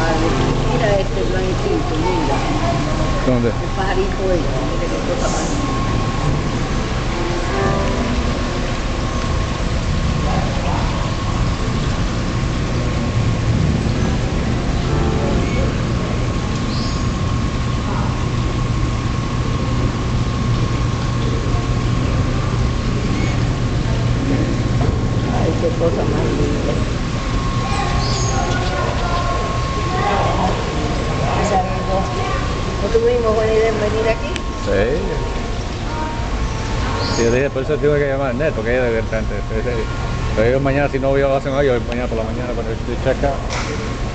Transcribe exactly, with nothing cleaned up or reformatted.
Mira este blanquito, mira. ¿Dónde? El pajarito este, mira qué cosa más. Ay, qué cosa más linda. ¿No tuvimos buena idea en venir aquí? Sí. Sí, yo dije, por eso tengo que llamar a Net, porque ella debe estar antes. Pero ellos mañana, si no voy a hacer hoy, mañana por la mañana, cuando estoy checa.